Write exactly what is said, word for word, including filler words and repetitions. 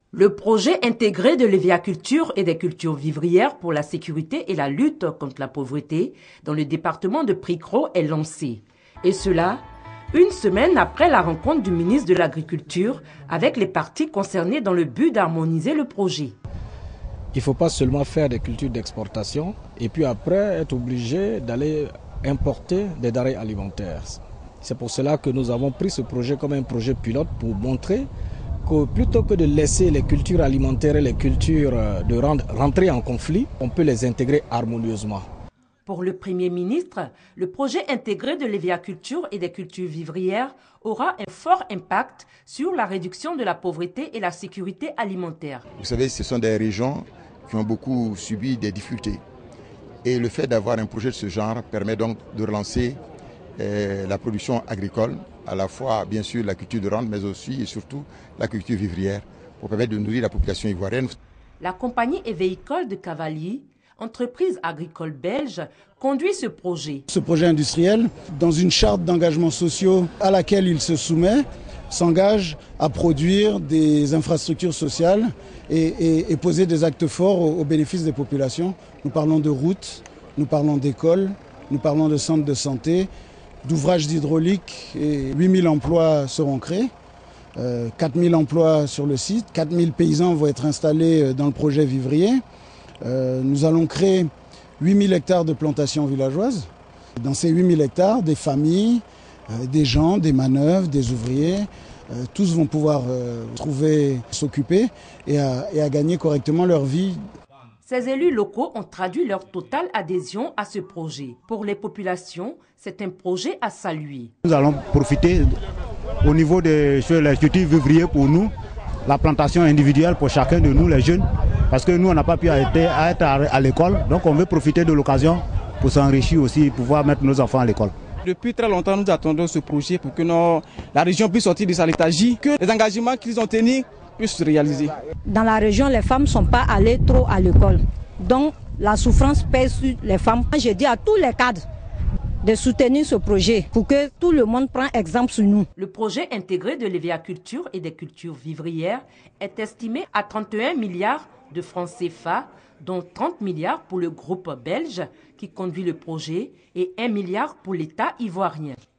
Le projet intégré de l'Éviaculture et des cultures vivrières pour la sécurité et la lutte contre la pauvreté dans le département de Pricro est lancé. Et cela, une semaine après la rencontre du ministre de l'Agriculture avec les parties concernées dans le but d'harmoniser le projet. Il ne faut pas seulement faire des cultures d'exportation et puis après être obligé d'aller importer des denrées alimentaires. C'est pour cela que nous avons pris ce projet comme un projet pilote pour montrer que plutôt que de laisser les cultures alimentaires et les cultures de rentrer en conflit, on peut les intégrer harmonieusement. Pour le Premier ministre, le projet intégré de l'Éviaculture et des cultures vivrières aura un fort impact sur la réduction de la pauvreté et la sécurité alimentaire. Vous savez, ce sont des régions qui ont beaucoup subi des difficultés. Et le fait d'avoir un projet de ce genre permet donc de relancer euh, la production agricole, à la fois bien sûr la culture de rente, mais aussi et surtout la culture vivrière, pour permettre de nourrir la population ivoirienne. La compagnie Éveicole de Cavalier, entreprise agricole belge, conduit ce projet. Ce projet industriel, dans une charte d'engagements sociaux à laquelle il se soumet, s'engage à produire des infrastructures sociales et, et, et poser des actes forts au, au bénéfice des populations. Nous parlons de routes, nous parlons d'écoles, nous parlons de centres de santé, d'ouvrages d'hydraulique, et huit mille emplois seront créés, euh, quatre mille emplois sur le site, quatre mille paysans vont être installés dans le projet vivrier. Euh, nous allons créer huit mille hectares de plantations villageoises. Dans ces huit mille hectares, des familles, euh, des gens, des manœuvres, des ouvriers, euh, tous vont pouvoir euh, trouver, s'occuper et à, et à gagner correctement leur vie. Ces élus locaux ont traduit leur totale adhésion à ce projet. Pour les populations, c'est un projet à saluer. Nous allons profiter au niveau des cultures vivrières pour nous, la plantation individuelle pour chacun de nous, les jeunes, parce que nous, on n'a pas pu être à l'école, donc on veut profiter de l'occasion pour s'enrichir aussi, pouvoir mettre nos enfants à l'école. Depuis très longtemps, nous attendons ce projet pour que nos, la région puisse sortir de sa léthargie, que les engagements qu'ils ont tenus puissent se réaliser. Dans la région, les femmes ne sont pas allées trop à l'école, donc la souffrance pèse sur les femmes. Je dis à tous les cadres de soutenir ce projet pour que tout le monde prenne exemple sur nous. Le projet intégré de l'Éviaculture et des cultures vivrières est estimé à trente et un milliards de francs C F A, dont trente milliards pour le groupe belge qui conduit le projet et un milliard pour l'État ivoirien.